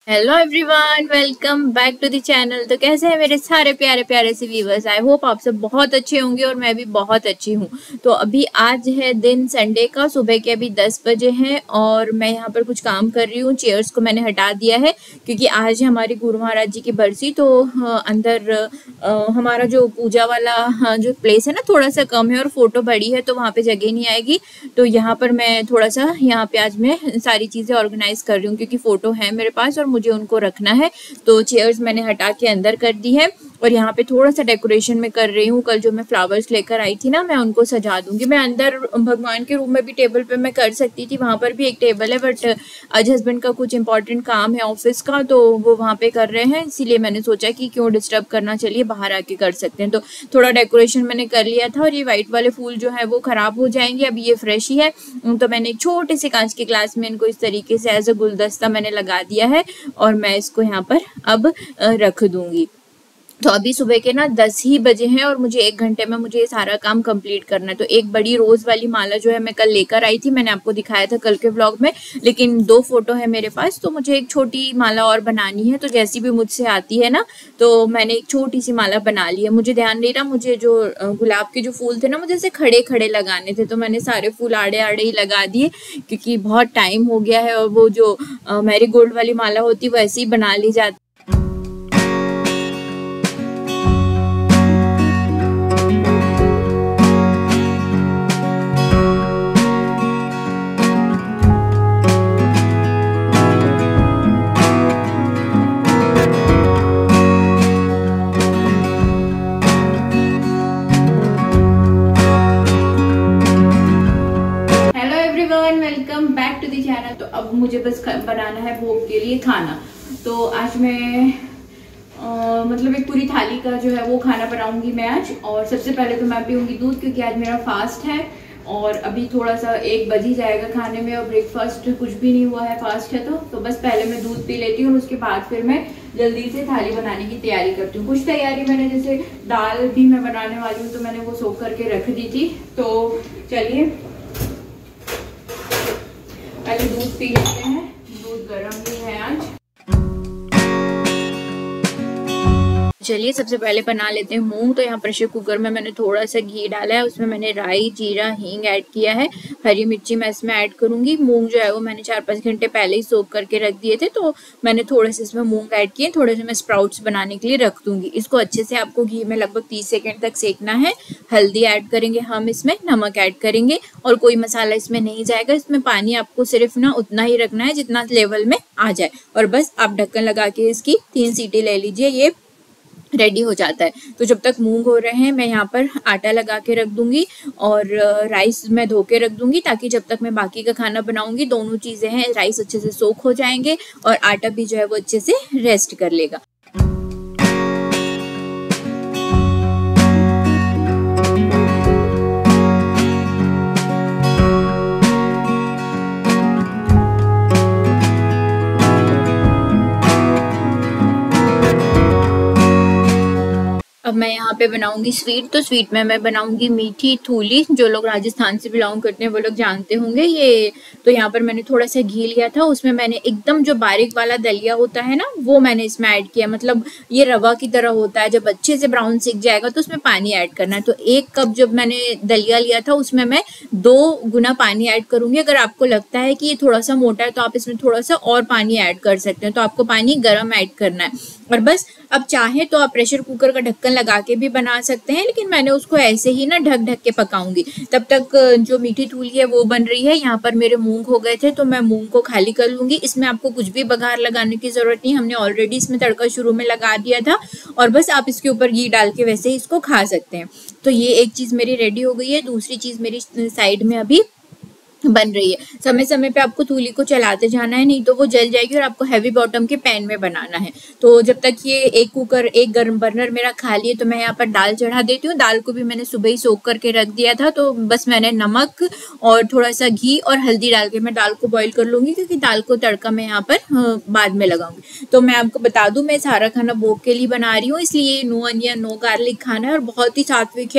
Hello everyone, welcome back to the channel. तो कैसे हैं मेरे सारे प्यारे प्यारे से व्यूवर्स। आई होप आप सब बहुत अच्छे होंगे और मैं भी बहुत अच्छी हूँ। तो अभी आज है दिन संडे का, सुबह के अभी 10 बजे हैं और मैं यहाँ पर कुछ काम कर रही हूँ। चेयर्स को मैंने हटा दिया है क्योंकि आज है हमारे गुरु महाराज जी की बरसी। तो अंदर हमारा जो पूजा वाला जो प्लेस है ना, थोड़ा सा कम है और फोटो बड़ी है तो वहाँ पे जगह नहीं आएगी। तो यहाँ पर मैं थोड़ा सा यहाँ पे आज मैं सारी चीज़ें ऑर्गेनाइज कर रही हूँ क्योंकि फ़ोटो है मेरे पास और मुझे उनको रखना है। तो चेयर्स मैंने हटा के अंदर कर दी है और यहाँ पे थोड़ा सा डेकोरेशन में कर रही हूँ। कल जो मैं फ्लावर्स लेकर आई थी ना, मैं उनको सजा दूंगी। मैं अंदर भगवान के रूम में भी टेबल पे मैं कर सकती थी, वहाँ पर भी एक टेबल है, बट आज हस्बैंड का कुछ इंपॉर्टेंट काम है ऑफिस का तो वो वहाँ पे कर रहे हैं, इसीलिए मैंने सोचा कि क्यों डिस्टर्ब करना, चलिए बाहर आके कर सकते हैं। तो थोड़ा डेकोरेशन मैंने कर लिया था और ये व्हाइट वाले फूल जो है वो खराब हो जाएंगे, अभी ये फ्रेश ही है। तो मैंने एक छोटे से कांच के ग्लास में इनको इस तरीके से एज अ गुलदस्ता मैंने लगा दिया है और मैं इसको यहाँ पर अब रख दूंगी। तो अभी सुबह के ना 10 ही बजे हैं और मुझे 1 घंटे में मुझे ये सारा काम कंप्लीट करना है। तो एक बड़ी रोज वाली माला जो है मैं कल लेकर आई थी, मैंने आपको दिखाया था कल के व्लॉग में, लेकिन 2 फोटो है मेरे पास तो मुझे एक छोटी माला और बनानी है। तो जैसी भी मुझसे आती है ना, तो मैंने एक छोटी सी माला बना ली है। मुझे ध्यान नहीं रहा, मुझे जो गुलाब के जो फूल थे ना, मुझे ऐसे खड़े खड़े लगाने थे, तो मैंने सारे फूल आड़े आड़े ही लगा दिए क्योंकि बहुत टाइम हो गया है और वो जो मैरीगोल्ड वाली माला होती वो ऐसे ही बना ली जाती। Welcome back to the channel. तो अब मुझे बस बनाना है भोग के लिए खाना। तो आज मैं मतलब एक पूरी थाली का जो है वो खाना बनाऊंगी मैं आज। और सबसे पहले तो मैं पीऊंगी दूध क्योंकि आज मेरा फास्ट है और अभी थोड़ा सा 1 बज ही जाएगा खाने में और ब्रेकफास्ट कुछ भी नहीं हुआ है, फास्ट है। तो बस पहले मैं दूध पी लेती हूँ और उसके बाद फिर मैं जल्दी से थाली बनाने की तैयारी करती हूँ। कुछ तैयारी मैंने, जैसे दाल भी मैं बनाने वाली हूँ तो मैंने वो सोख करके रख दी थी। तो चलिए पहले दूध पी लेते हैं, दूध गर्म भी है आज। चलिए सबसे पहले बना लेते हैं मूंग। तो यहाँ प्रेशर कुकर में मैंने थोड़ा सा घी डाला है, उसमें मैंने राई, जीरा, हींग ऐड किया है, हरी मिर्ची मैं इसमें ऐड करूंगी। मूंग जो है वो मैंने 4-5 घंटे पहले ही सोक करके रख दिए थे, तो मैंने थोड़े से इसमें मूंग ऐड किए, थोड़े से मैं स्प्राउट्स बनाने के लिए रख दूंगी। इसको अच्छे से आपको घी में लगभग 30 सेकेंड तक सेकना है। हल्दी ऐड करेंगे हम इसमें, नमक ऐड करेंगे और कोई मसाला इसमें नहीं जाएगा। इसमें पानी आपको सिर्फ ना उतना ही रखना है जितना लेवल में आ जाए और बस आप ढक्कन लगा के इसकी 3 सीटी ले लीजिए, ये रेडी हो जाता है। तो जब तक मूंग हो रहे हैं मैं यहाँ पर आटा लगा के रख दूंगी और राइस मैं धो के रख दूंगी, ताकि जब तक मैं बाकी का खाना बनाऊंगी दोनों चीजें हैं, राइस अच्छे से सोख हो जाएंगे और आटा भी जो है वो अच्छे से रेस्ट कर लेगा। अब मैं यहाँ पे बनाऊंगी स्वीट। तो स्वीट में मैं बनाऊंगी मीठी थूली। जो लोग राजस्थान से बिलोंग करते हैं वो लोग जानते होंगे ये। तो यहाँ पर मैंने थोड़ा सा घी लिया था, उसमें मैंने एकदम जो बारीक वाला दलिया होता है ना वो मैंने इसमें ऐड किया। मतलब ये रवा की तरह होता है, जब अच्छे से ब्राउन सीख जाएगा तो उसमें पानी ऐड करना है। तो 1 कप जब मैंने दलिया लिया था उसमें मैं 2 गुना पानी ऐड करूंगी। अगर आपको लगता है कि ये थोड़ा सा मोटा है तो आप इसमें थोड़ा सा और पानी ऐड कर सकते हैं। तो आपको पानी गर्म ऐड करना है और बस। अब चाहे तो आप प्रेशर कुकर का ढक्कन लगा के भी बना सकते हैं, लेकिन मैंने उसको ऐसे ही ना ढक ढक के पकाऊंगी। तब तक जो मीठी थूली है वो बन रही है। यहाँ पर मेरे मूंग हो गए थे तो मैं मूंग को खाली कर लूंगी। इसमें आपको कुछ भी बघार लगाने की जरूरत नहीं, हमने ऑलरेडी इसमें तड़का शुरू में लगा दिया था और बस आप इसके ऊपर घी डाल के वैसे ही इसको खा सकते हैं। तो ये एक चीज मेरी रेडी हो गई है। दूसरी चीज मेरी साइड में अभी बन रही है। समय समय पे आपको तूली को चलाते जाना है, नहीं तो वो जल जाएगी और आपको हैवी बॉटम के पैन में बनाना है। तो जब तक ये एक गर्म बर्नर मेरा खाली है तो मैं यहाँ पर दाल चढ़ा देती हूँ। दाल को भी मैंने सुबह ही सोख करके रख दिया था, तो बस मैंने नमक और थोड़ा सा घी और हल्दी डाल के मैं दाल को बॉईल कर लूंगी, क्योंकि दाल को तड़का मैं यहाँ पर बाद में लगाऊंगी। तो मैं आपको बता दूं, मैं सारा खाना भोग के लिए बना रही हूँ, इसलिए नो अनियन नो गार्लिक खाना है और बहुत ही सात्विक है।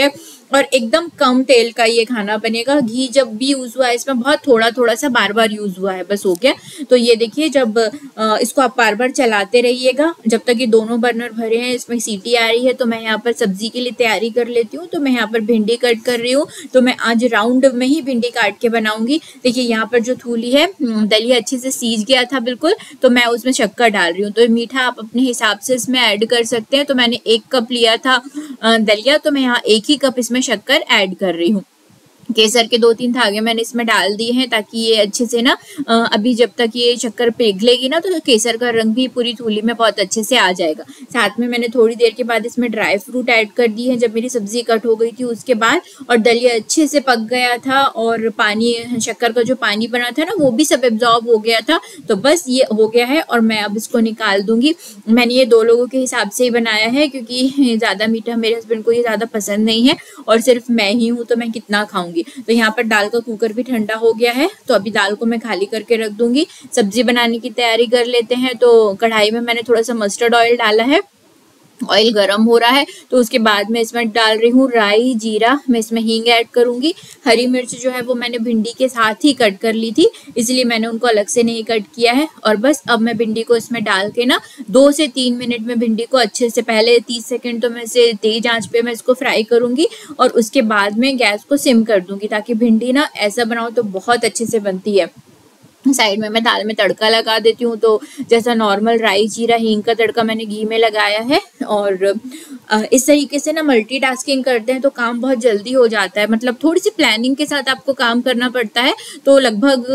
और एकदम कम तेल का ये खाना बनेगा। घी जब भी यूज हुआ है इसमें बहुत थोड़ा थोड़ा सा बार बार यूज हुआ है, बस हो गया। तो ये देखिए, जब इसको आप बार बार चलाते रहिएगा जब तक ये दोनों बर्नर भरे हैं। इसमें सीटी आ रही है तो मैं यहाँ पर सब्जी के लिए तैयारी कर लेती हूँ। तो मैं यहाँ पर भिंडी कट कर रही हूँ। तो मैं आज राउंड में ही भिंडी काट के बनाऊंगी। देखिए यहाँ पर जो थूली है, दलिया अच्छे से सीज गया था बिल्कुल, तो मैं उसमें शक्कर डाल रही हूँ। तो मीठा आप अपने हिसाब से इसमें ऐड कर सकते हैं। तो मैंने 1 कप लिया था दलिया, तो मैं यहाँ 1 ही कप इसमें शक्कर ऐड कर रही हूँ। केसर के 2-3 धागे मैंने इसमें डाल दिए हैं ताकि ये अच्छे से ना अभी जब तक ये शक्कर पिघलेगी ना तो केसर का रंग भी पूरी थूली में बहुत अच्छे से आ जाएगा। साथ में मैंने थोड़ी देर के बाद इसमें ड्राई फ्रूट ऐड कर दी है जब मेरी सब्जी कट हो गई थी उसके बाद। और दलिया अच्छे से पक गया था और पानी, शक्कर का जो पानी बना था ना वो भी सब एब्जॉर्ब हो गया था। तो बस ये हो गया है और मैं अब इसको निकाल दूंगी। मैंने ये 2 लोगों के हिसाब से ही बनाया है क्योंकि ज़्यादा मीठा मेरे हस्बैंड को ये ज़्यादा पसंद नहीं है और सिर्फ मैं ही हूँ तो मैं कितना खाऊंगी। तो यहाँ पर दाल का कुकर भी ठंडा हो गया है, तो अभी दाल को मैं खाली करके रख दूंगी। सब्जी बनाने की तैयारी कर लेते हैं। तो कढ़ाई में मैंने थोड़ा सा मस्टर्ड ऑयल डाला है। ऑयल गरम हो रहा है तो उसके बाद मैं इसमें डाल रही हूँ राई, जीरा, मैं इसमें हींग ऐड करूंगी। हरी मिर्च जो है वो मैंने भिंडी के साथ ही कट कर ली थी, इसलिए मैंने उनको अलग से नहीं कट किया है। और बस अब मैं भिंडी को इसमें डाल के ना 2 से 3 मिनट में भिंडी को अच्छे से, पहले 30 सेकंड तो मैं इसे तेज आंच पे मैं इसको फ्राई करूंगी और उसके बाद में गैस को सिम कर दूंगी ताकि भिंडी ना ऐसा बनाओ तो बहुत अच्छे से बनती है। साइड में मैं दाल में तड़का लगा देती हूँ। तो जैसा नॉर्मल राई, जीरा, हींग का तड़का मैंने घी में लगाया है। और इस तरीके से ना मल्टीटास्किंग करते हैं तो काम बहुत जल्दी हो जाता है। मतलब थोड़ी सी प्लानिंग के साथ आपको काम करना पड़ता है। तो लगभग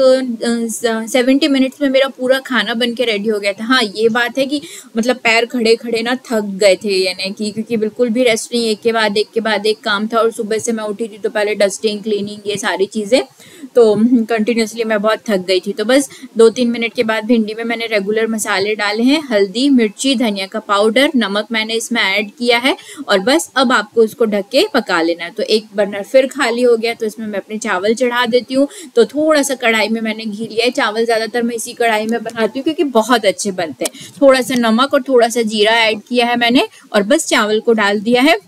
70 मिनट्स में मेरा पूरा खाना बन के रेडी हो गया था। हाँ, ये बात है कि मतलब पैर खड़े खड़े ना थक गए थे, यानी कि क्योंकि बिल्कुल भी रेस्ट नहीं, एक के बाद एक काम था। और सुबह से मैं उठी थी तो पहले डस्टिंग, क्लीनिंग, ये सारी चीज़ें, तो कंटिन्यूसली मैं बहुत थक गई थी। तो बस 2-3 मिनट के बाद भिंडी में मैंने रेगुलर मसाले डाले हैं, हल्दी, मिर्ची, धनिया का पाउडर, नमक मैंने इसमें ऐड किया है। और बस अब आपको इसको ढक के पका लेना है। तो एक बर्नर फिर खाली हो गया तो इसमें मैं अपने चावल चढ़ा देती हूँ। तो थोड़ा सा कढ़ाई में मैंने घी लिया है। चावल ज़्यादातर मैं इसी कढ़ाई में बनाती हूँ क्योंकि बहुत अच्छे बनते हैं। थोड़ा सा नमक और थोड़ा सा जीरा ऐड किया है मैंने और बस चावल को डाल दिया है।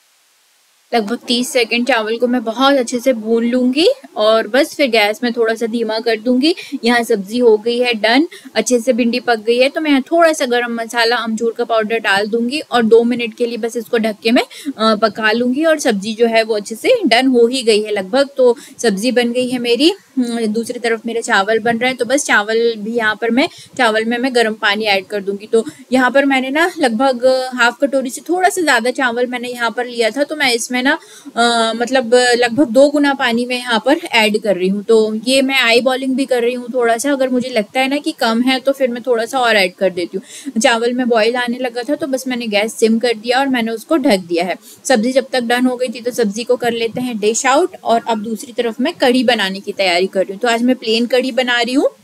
लगभग 30 सेकंड चावल को मैं बहुत अच्छे से भून लूंगी और बस फिर गैस में थोड़ा सा धीमा कर दूंगी। यहाँ सब्जी हो गई है डन, अच्छे से भिंडी पक गई है। तो मैं यहाँ थोड़ा सा गरम मसाला, अमचूर का पाउडर डाल दूंगी और 2 मिनट के लिए बस इसको ढक के मैं पका लूंगी। और सब्जी जो है वो अच्छे से डन हो ही गई है लगभग। तो सब्जी बन गई है मेरी, दूसरी तरफ मेरे चावल बन रहे हैं। तो बस चावल भी यहाँ पर चावल में मैं गर्म पानी ऐड कर दूंगी। तो यहाँ पर मैंने ना लगभग हाफ कटोरी से थोड़ा सा ज़्यादा चावल मैंने यहाँ पर लिया था। तो मैं इसमें ना मतलब लगभग 2 गुना पानी में यहाँ पर ऐड कर रही हूँ। तो ये मैं आई बॉइलिंग भी कर रही हूँ थोड़ा सा। अगर मुझे लगता है ना कि कम है तो फिर मैं थोड़ा सा और ऐड कर देती हूँ। चावल में बॉईल आने लगा था तो बस मैंने गैस सिम कर दिया और मैंने उसको ढक दिया है। सब्जी जब तक डन हो गई थी तो सब्जी को कर लेते हैं डिश आउट। और अब दूसरी तरफ मैं कढ़ी बनाने की तैयारी कर रही हूँ। तो आज मैं प्लेन कढ़ी बना रही हूँ।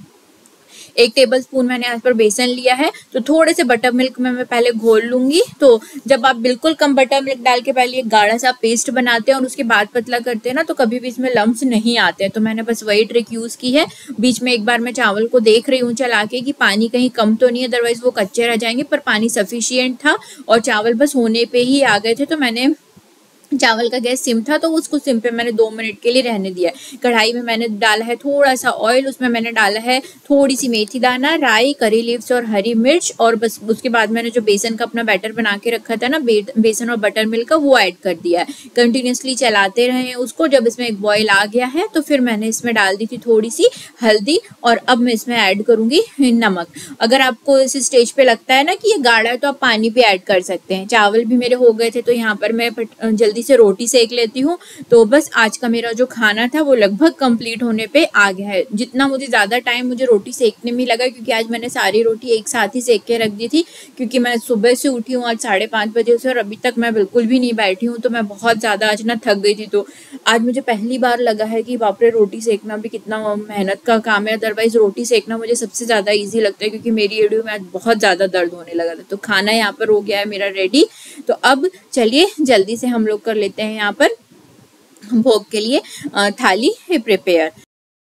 1 टेबलस्पून मैंने यहाँ पर बेसन लिया है। तो थोड़े से बटर मिल्क में मैं पहले घोल लूंगी। तो जब आप बिल्कुल कम बटर मिल्क डाल के पहले एक गाढ़ा सा पेस्ट बनाते हैं और उसके बाद पतला करते हैं ना तो कभी भी इसमें लम्स नहीं आते हैं। तो मैंने बस वही ट्रिक यूज की है। बीच में एक बार मैं चावल को देख रही हूँ चला के कि पानी कहीं कम तो नहीं है, अदरवाइज वो कच्चे रह जाएंगे। पर पानी सफिशियंट था और चावल बस होने पे ही आ गए थे। तो मैंने चावल का गैस सिम था तो उसको सिम पे मैंने 2 मिनट के लिए रहने दिया। कढ़ाई में मैंने डाला है थोड़ा सा ऑयल, उसमें मैंने डाला है थोड़ी सी मेथी दाना, राई, करी लीव्स और हरी मिर्च। और बस उसके बाद मैंने जो बेसन का अपना बैटर बना के रखा था ना, बेसन और बटर मिल्क का, वो ऐड कर दिया है। कंटिन्यूसली चलाते रहे उसको। जब इसमें एक बॉयल आ गया है तो फिर मैंने इसमें डाल दी थी थोड़ी सी हल्दी और अब मैं इसमें ऐड करूंगी नमक। अगर आपको इस स्टेज पे लगता है ना कि ये गाढ़ा है तो आप पानी भी ऐड कर सकते हैं। चावल भी मेरे हो गए थे तो यहाँ पर मैं जल्दी से रोटी सेक लेती हूँ। तो बस आज का मेरा जो खाना था वो लगभग कंप्लीट होने पे आ गया है। जितना मुझे ज़्यादा टाइम मुझे रोटी सेकने में लगा क्योंकि आज मैंने सारी रोटी एक साथ ही सेक के रख दी थी क्योंकि मैं सुबह से उठी हूँ आज 5:30 बजे से और अभी तक मैं बिल्कुल भी नहीं बैठी हूँ। तो मैं बहुत ज़्यादा आज ना थक गई थी। तो आज मुझे पहली बार लगा है कि बाप रे, रोटी सेकना भी कितना मेहनत का काम है। अदरवाइज रोटी सेकना मुझे सबसे ज़्यादा ईजी लगता है क्योंकि मेरी एड़ियों में आज बहुत ज़्यादा दर्द होने लगा था। तो खाना यहाँ पर हो गया है मेरा रेडी। तो अब चलिए जल्दी से हम लोग कर लेते हैं यहाँ पर भोग के लिए थाली प्रिपेयर।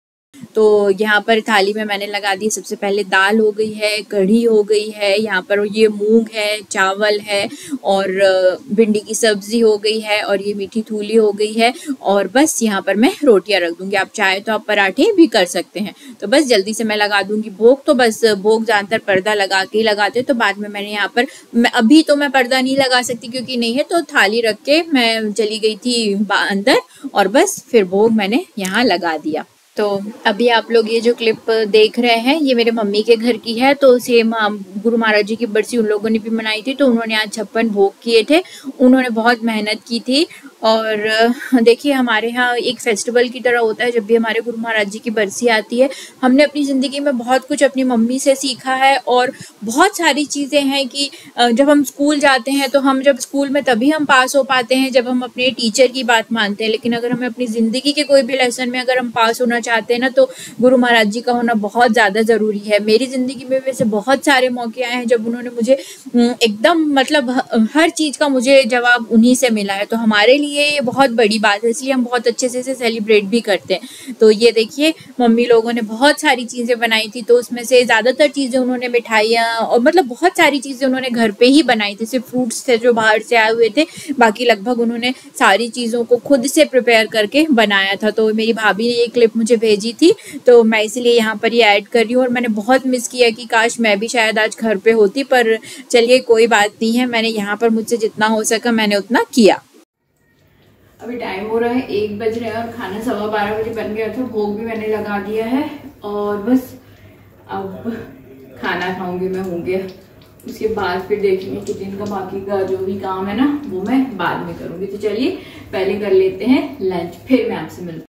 तो यहाँ पर थाली में मैंने लगा दी, सबसे पहले दाल हो गई है, कढ़ी हो गई है, यहाँ पर ये मूंग है, चावल है और भिंडी की सब्जी हो गई है और ये मीठी थूली हो गई है। और बस यहाँ पर मैं रोटियां रख दूंगी, आप चाहे तो आप पराठे भी कर सकते हैं। तो बस जल्दी से मैं लगा दूंगी भोग। तो बस भोग ज्यादातर पर्दा लगा के ही लगाते, तो बाद में मैंने यहाँ पर अभी तो मैं पर्दा नहीं लगा सकती क्योंकि नहीं है, तो थाली रख के मैं चली गई थी अंदर और बस फिर भोग मैंने यहाँ लगा दिया। तो अभी आप लोग ये जो क्लिप देख रहे हैं ये मेरे मम्मी के घर की है। तो सेम गुरु महाराज जी की बरसी उन लोगों ने भी मनाई थी, तो उन्होंने आज 56 भोग किए थे, उन्होंने बहुत मेहनत की थी। और देखिए हमारे यहाँ एक फेस्टिवल की तरह होता है जब भी हमारे गुरु महाराज जी की बरसी आती है। हमने अपनी ज़िंदगी में बहुत कुछ अपनी मम्मी से सीखा है और बहुत सारी चीज़ें हैं कि जब हम स्कूल जाते हैं तो हम जब स्कूल में तभी हम पास हो पाते हैं जब हम अपने टीचर की बात मानते हैं, लेकिन अगर हमें अपनी ज़िंदगी के कोई भी लेसन में अगर हम पास होना चाहते हैं ना तो गुरु महाराज जी का होना बहुत ज़्यादा ज़रूरी है। मेरी ज़िंदगी में वैसे बहुत सारे मौके आए हैं जब उन्होंने मुझे एकदम मतलब हर चीज़ का मुझे जवाब उन्हीं से मिला है, तो हमारे लिए ये बहुत बड़ी बात है, इसलिए हम बहुत अच्छे से इसे सेलिब्रेट भी करते हैं। तो ये देखिए मम्मी लोगों ने बहुत सारी चीज़ें बनाई थी, तो उसमें से ज़्यादातर चीज़ें उन्होंने मिठाइयाँ और मतलब बहुत सारी चीज़ें उन्होंने घर पे ही बनाई थी। सिर्फ फ्रूट्स थे जो बाहर से आए हुए थे, बाकी लगभग उन्होंने सारी चीज़ों को खुद से प्रिपेयर करके बनाया था। तो मेरी भाभी ने ये क्लिप मुझे भेजी थी, तो मैं इसलिए यहाँ पर ये ऐड कर रही हूँ। और मैंने बहुत मिस किया कि काश मैं भी शायद आज घर पे होती, पर चलिए कोई बात नहीं है, मैंने यहाँ पर मुझसे जितना हो सका मैंने उतना किया। अभी टाइम हो रहा है 1 बज रहे हैं और खाना 12:15 बजे बन गया था। भोग भी मैंने लगा दिया है और बस अब खाना खाऊंगी मैं, हो गया। उसके बाद फिर देखेंगे किचन का बाकी का जो भी काम है ना वो मैं बाद में करूंगी। तो चलिए पहले कर लेते हैं लंच, फिर मैं आपसे मिलती हूँ।